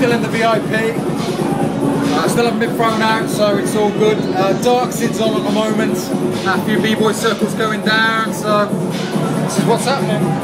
still in the VIP. Still haven't been thrown out, so it's all good. Darxid's on at the moment. A few B-boy circles going down, so this is what's happening.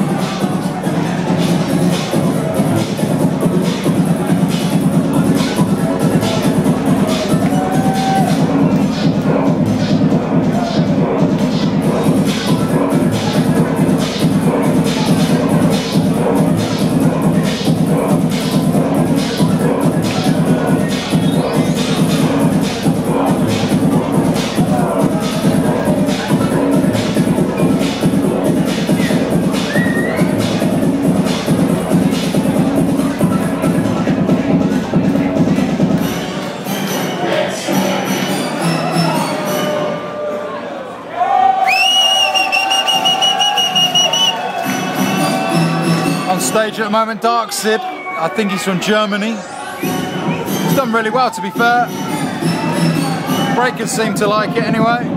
On stage at the moment, Darxid. I think he's from Germany. He's done really well, to be fair. Breakers seem to like it anyway.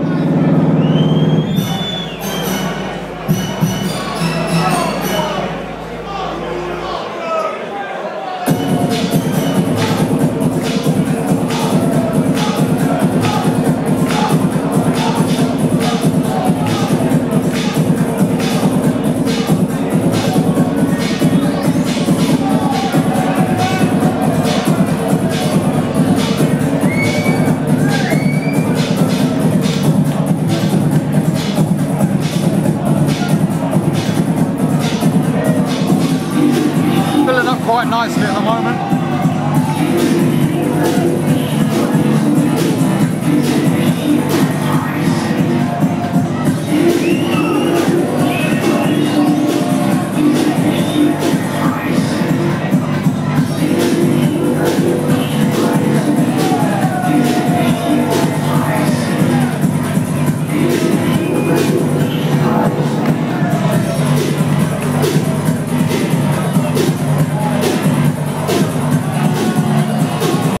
Quite nicely at the moment.